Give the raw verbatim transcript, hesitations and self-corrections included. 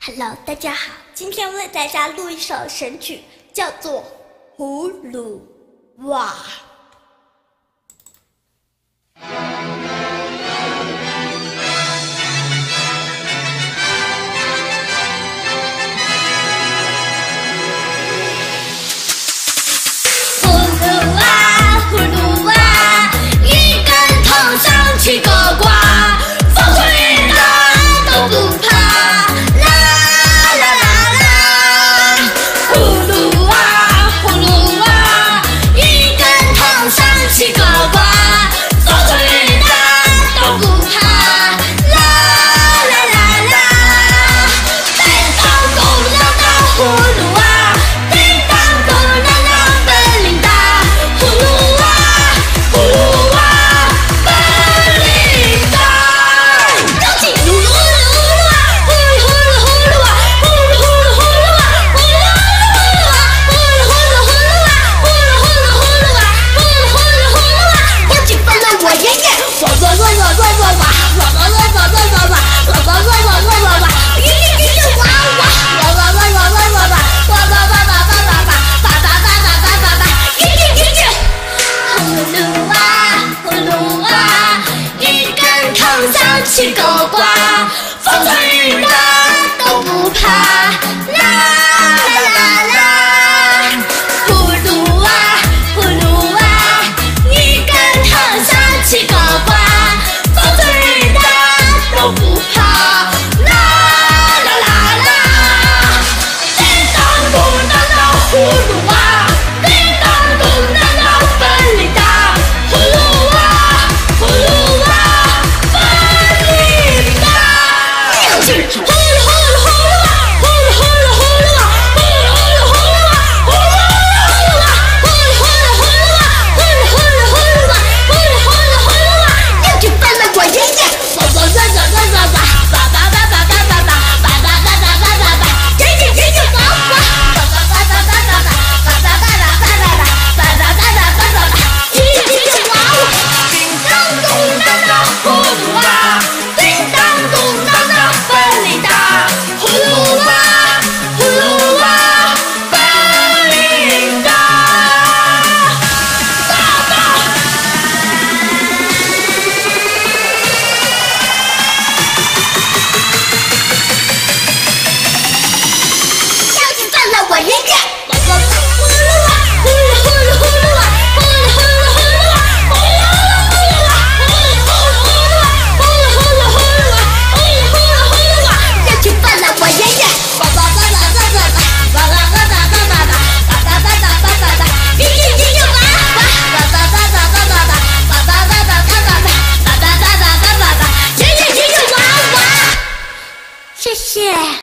Hello， 大家好，今天为大家录一首神曲，叫做《葫芦娃》。葫芦娃，葫芦娃，一根头上七个瓜，风吹雨打都不怕。七个瓜，风吹雨打都不怕，啦啦啦啦！叮当咚当当，葫芦娃，叮当咚当当，本领大，葫芦娃，葫芦娃，本领大。有请葫芦葫芦娃，葫芦葫芦葫芦娃，葫芦葫芦葫芦娃，葫芦葫芦葫芦娃，葫芦葫芦葫芦娃，葫芦葫芦葫芦娃，葫芦葫芦。我爷爷，哇哇哇哇哇哇哇，哇哇哇哇哇哇哇，哇哇哇哇哇哇哇，爷爷爷爷哇哇，哇哇哇哇哇哇哇，哇哇哇哇哇哇哇哇，爸爸爸爸爸爸爸，爷爷爷爷。葫芦娃，葫芦娃，一根头上七个瓜，风吹雨打都不怕，啦啦啦啦。葫芦娃，葫芦娃，一根头上七个瓜，风吹雨打都不怕，啦啦啦啦！叮当咚当当，葫芦娃，叮当咚当当，本领大，葫芦娃，葫芦娃，本领大。有请葫芦葫芦葫芦娃，葫芦葫芦葫芦娃，葫芦葫芦葫芦娃，葫芦葫芦娃，葫芦葫芦葫芦娃，葫芦葫芦葫芦娃，葫芦葫芦葫芦娃。有请伴了我爷爷，哇哇哇哇哇哇哇，爸爸爸爸爸爸爸，爸爸爸爸爸爸爸，爷爷爷爷哇哇，爸爸爸爸爸爸爸，爸爸爸爸爸爸爸，爸爸爸爸爸爸爸，爷爷爷爷哇哇，叮当咚当当，葫芦娃，叮当咚当当，本领大，葫芦娃，葫芦娃，本领大，大大。要请伴了我爷爷，哇哇葫芦娃，葫芦葫芦葫芦娃，葫芦葫芦葫芦娃，葫芦葫芦娃，葫芦葫芦葫芦娃，葫芦葫芦葫芦娃，葫芦葫芦葫芦娃。要请伴了我爷爷，哇哇哇哇哇哇哇，哇哇哇哇哇哇哇，爸爸爸爸爸爸爸，爷爷爷爷哇哇，爸爸爸爸爸爸爸，爸爸爸爸爸爸爸，爸爸爸爸爸爸，爷爷爷爷哇哇。谢谢。